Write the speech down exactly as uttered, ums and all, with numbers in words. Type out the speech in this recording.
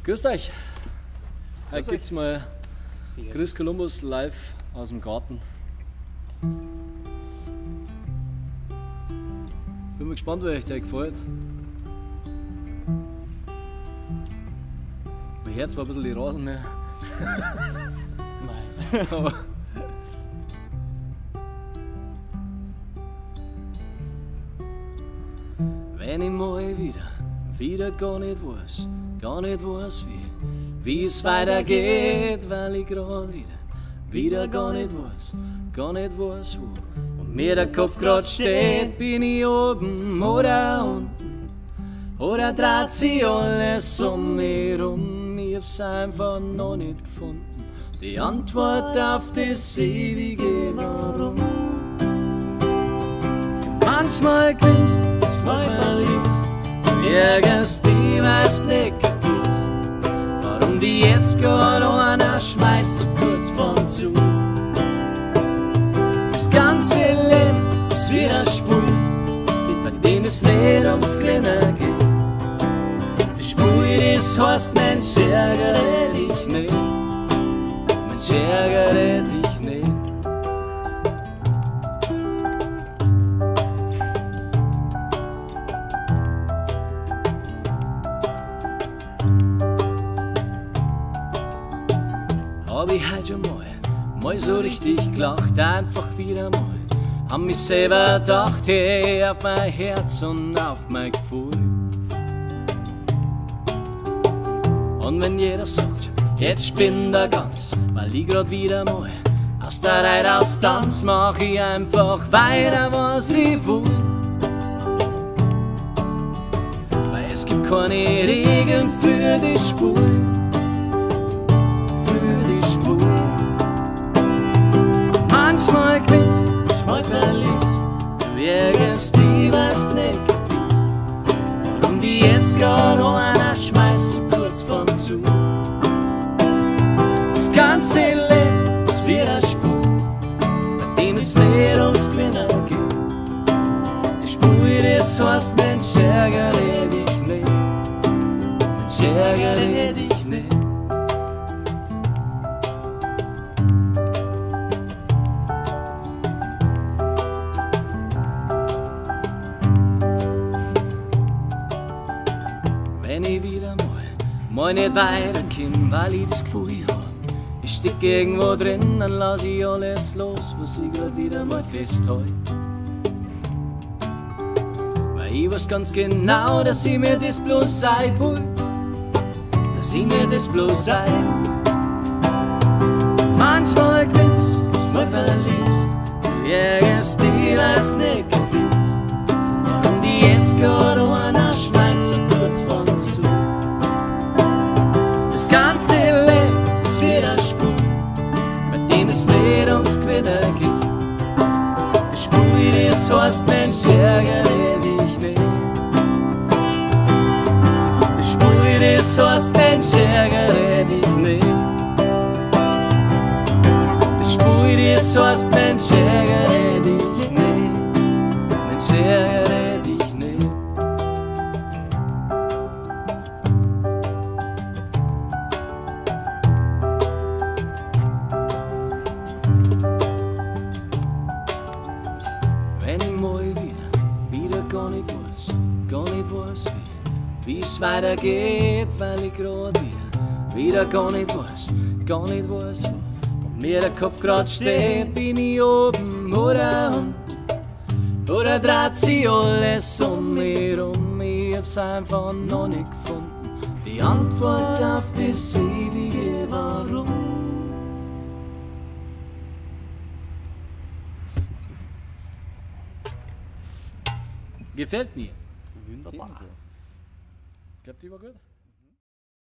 Grüßt euch! Heute Grüß gibt's mal Chris Columbus live aus dem Garten. Bin mal gespannt, wie euch der gefällt. Man hört zwar ein bisschen die Rasenmäher. Nein. Aber wenn ich mal wieder, wieder gar nicht weiß, gar nicht weiß wie, wie es weitergeht, weil ich grad wieder, wieder gar nicht weiß, gar nicht weiß wo. Und mir der Kopf grad steht, bin ich oben oder unten, oder dreht sich alles um mich rum, ich hab's einfach noch nicht gefunden, die Antwort auf das ewige Warum. Manchmal gewinnst, manchmal verlierst, nirgends die weiß nicht kapierst, warum die jetzt grad einer schmeißt zu kurz von zu. Das ganze Leben ist wie eine Spur, bei dem es nicht ums Gewinnen geht. Die Spur, das heißt, Mensch, ärgere dich nicht, Mensch, ärgere dich nicht. Hab ich heute schon mal, mal so richtig gelacht, einfach wieder mal. Hab mich selber gedacht, hey, auf mein Herz und auf mein Gefühl. Und wenn jeder sagt, jetzt spinnt er ganz, weil ich grad wieder mal aus der Reihe raus tanz, mach ich einfach weiter, was ich will. Weil es gibt keine Regeln für die Spur. Manchmal gewinnst, manchmal verlierst, du ärgerst die, was nicht kapierst, warum die jetzt grad noch einer schmeißt zu kurz von zu. Das ganze Leben ist wie eine Spur, bei dem es nicht ums Gewinnen geht. Die Spur, das heißt, Mensch, ärgere dich nicht, Mensch, ärgere dich nicht. Wenn ich wieder mal, mal nicht weiterkomm, weil ich das Gefühl hab, ich steck irgendwo drin, dann lass ich alles los, was ich grad wieder mal festhält. Weil ich weiß ganz genau, dass ich mir das bloß sein wollt, dass ich mir das bloß sein wollt. Manchmal gewinnst, manchmal verlierst, du ärgerst dich, weil's nicht kapierst, warum die jetzt grad einer schmeißt zu kurz von zu. Das ganze Leben ist wie eine Spur, bei dem es nicht ums Gewinnen geht. Die Spur, das heißt, Mensch, ärgere dich nicht. Die Spur, das heißt, Mensch, ärgere dich nicht. Die Spur, das heißt, Mensch, ärgere dich nicht. Mensch, ärgere dich nicht. Wenn ich mal wieder, wieder gar nicht weiß, gar nicht weiß wie, wie es weitergeht, weil ich grad wieder, wieder gar nicht weiß, gar nicht weiß wo. Und mir der Kopf grad steht, bin ich oben oder unten, oder dreht sich alles um mich rum, ich hab's einfach noch nicht gefunden, die Antwort auf das ewige Warum. Gefällt mir. Wunderbar. Glaubt, die war gut?